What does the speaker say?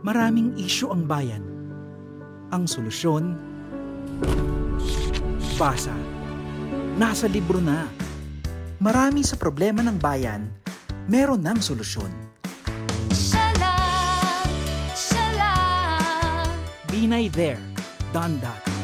Maraming isyu ang bayan. Ang solusyon, basa. Nasa libro na. Marami sa problema ng bayan, meron ng solusyon. Binay there, done that.